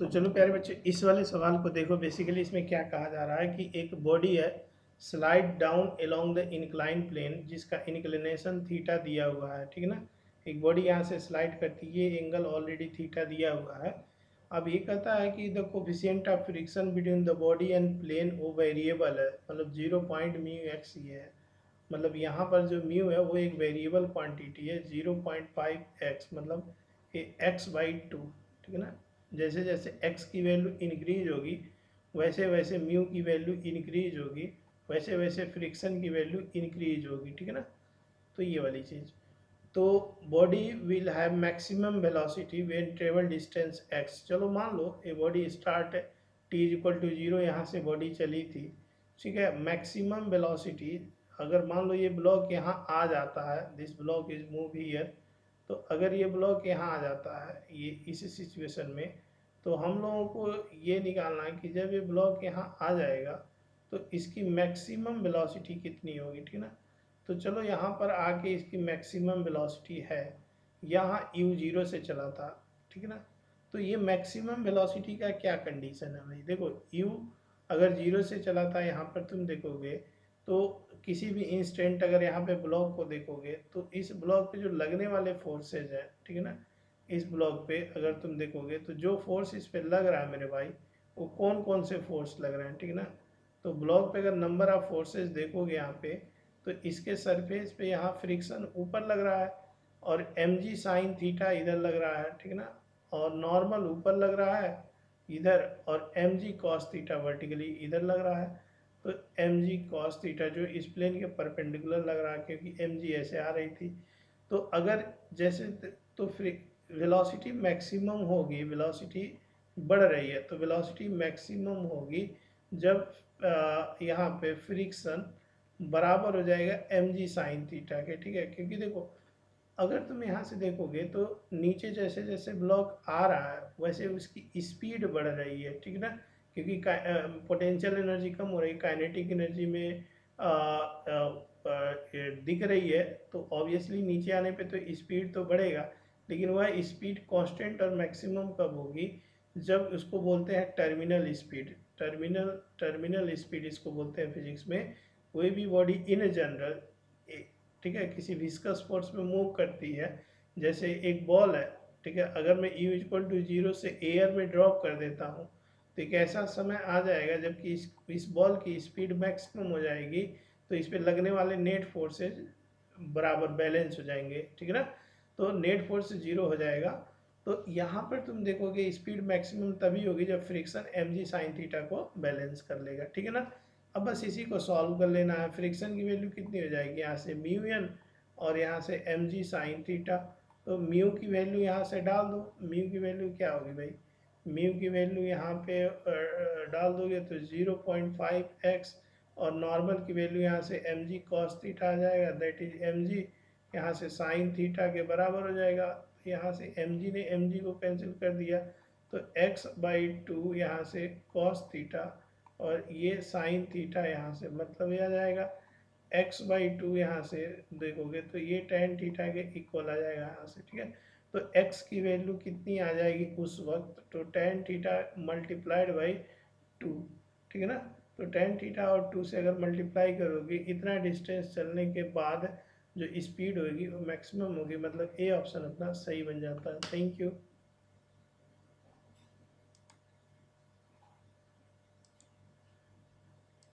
तो चलो प्यारे बच्चे, इस वाले सवाल को देखो। बेसिकली इसमें क्या कहा जा रहा है कि एक बॉडी है, slide down along the incline plane, जिसका इंक्लिनेशन थीटा दिया हुआ है, ठीक है ना। एक बॉडी यहाँ से स्लाइड करती है, ये एंगल ऑलरेडी थीटा दिया हुआ है। अब ये कहता है कि the coefficient of friction between the body and plane वो वेरिएबल है, मतलब 0.μx ये है। मतलब यहाँ पर जो म्यू है वो एक वेरिएबल क्वांटिटी है, 0.5x, मतलब x/2, ठीक है ना। जैसे जैसे x की वैल्यू इंक्रीज होगी वैसे वैसे म्यू की वैल्यू इंक्रीज होगी, वैसे वैसे फ्रिक्शन की वैल्यू इंक्रीज होगी, ठीक है ना। तो ये वाली चीज़। तो body will have maximum velocity when travel distance x। चलो मान लो ये बॉडी स्टार्ट t=0, यहाँ से बॉडी चली थी, ठीक है। मैक्सिमम वेलोसिटी, अगर मान लो ये ब्लॉक यहाँ आ जाता है, this block is move here, तो अगर ये ब्लॉक यहाँ आ जाता है ये इस सिचुएशन में, तो हम लोगों को ये निकालना है कि जब ये ब्लॉक यहाँ आ जाएगा तो इसकी मैक्सिमम वेलोसिटी कितनी होगी, ठीक है ना। तो चलो यहाँ पर आके इसकी मैक्सिमम वेलोसिटी है, यहाँ u0 से चला था, ठीक है ना। तो ये मैक्सिमम वेलोसिटी का क्या कंडीशन है भाई, देखो u अगर 0 से चला था, यहाँ पर तुम देखोगे तो किसी भी इंस्टेंट अगर यहाँ पे ब्लॉक को देखोगे तो इस ब्लॉक पे जो लगने वाले फोर्सेज है, ठीक है ना, इस ब्लॉक पे अगर तुम देखोगे तो जो फोर्स इस पे लग रहा है मेरे भाई, वो कौन कौन से फोर्स लग रहे हैं, ठीक है ना। तो ब्लॉक पे अगर नंबर ऑफ फोर्सेज देखोगे यहाँ पे, तो इसके सरफेस पे यहाँ फ्रिक्शन ऊपर लग रहा है और mg साइन थीटा इधर लग रहा है, ठीक है ना, और नॉर्मल ऊपर लग रहा है इधर, और mg कॉस थीटा वर्टिकली इधर लग रहा है। तो mg कॉस थीटा जो इस प्लेन के परपेंडिकुलर लग रहा है, क्योंकि mg ऐसे आ रही थी। तो अगर जैसे तो वेलोसिटी मैक्सिमम होगी, वेलोसिटी बढ़ रही है तो वेलोसिटी मैक्सिमम होगी जब यहाँ पे फ्रिक्शन बराबर हो जाएगा mg साइन थीटा के, ठीक है। क्योंकि देखो अगर तुम यहाँ से देखोगे तो नीचे जैसे जैसे ब्लॉक आ रहा है वैसे उसकी स्पीड बढ़ रही है, ठीक है ना। क्योंकि पोटेंशियल एनर्जी कम हो रही है, काइनेटिक एनर्जी में दिख रही है, तो ऑब्वियसली नीचे आने पे तो स्पीड तो बढ़ेगा, लेकिन वह स्पीड कांस्टेंट और मैक्सिमम कब होगी, जब उसको बोलते हैं टर्मिनल स्पीड। टर्मिनल स्पीड इसको बोलते हैं फिजिक्स में। कोई भी बॉडी इन जनरल, ठीक है, किसी विस्कस फोर्स में मूव करती है, जैसे एक बॉल है, ठीक है, अगर मैं u=0 से एयर में ड्रॉप कर देता हूँ तो एक ऐसा समय आ जाएगा जबकि इस बॉल की स्पीड मैक्सिमम हो जाएगी, तो इस पर लगने वाले नेट फोर्सेज बराबर बैलेंस हो जाएंगे, ठीक है ना। तो नेट फोर्स 0 हो जाएगा। तो यहाँ पर तुम देखोगे स्पीड मैक्सिमम तभी होगी जब फ्रिक्शन mg साइन थीटा को बैलेंस कर लेगा, ठीक है ना। अब बस इसी को सॉल्व कर लेना है। फ्रिक्शन की वैल्यू कितनी हो जाएगी, यहाँ से म्यू एन और यहाँ से mg साइन थीटा। तो म्यू की वैल्यू यहाँ से डाल दो, म्यू की वैल्यू क्या होगी भाई, म्यू की वैल्यू यहाँ पे डाल दोगे तो 0.5x, और नॉर्मल की वैल्यू यहाँ से mg कॉस थीटा आ जाएगा, दैट इज mg यहाँ से साइन थीटा के बराबर हो जाएगा। यहाँ से mg ने mg को कैंसिल कर दिया, तो x/2 यहाँ से कॉस थीटा, और ये साइन थीटा यहाँ से, मतलब ये आ जाएगा x/2, यहाँ से देखोगे तो ये tan थीटा के इक्वल आ जाएगा यहाँ से, ठीक है। तो x की वैल्यू कितनी आ जाएगी उस वक्त, तो tan थीटा मल्टीप्लाइड बाई 2, ठीक है ना। तो tan थीटा और 2 से अगर मल्टीप्लाई करोगे, इतना डिस्टेंस चलने के बाद जो स्पीड होगी वो मैक्सिमम होगी, मतलब ए ऑप्शन अपना सही बन जाता है। Thank you.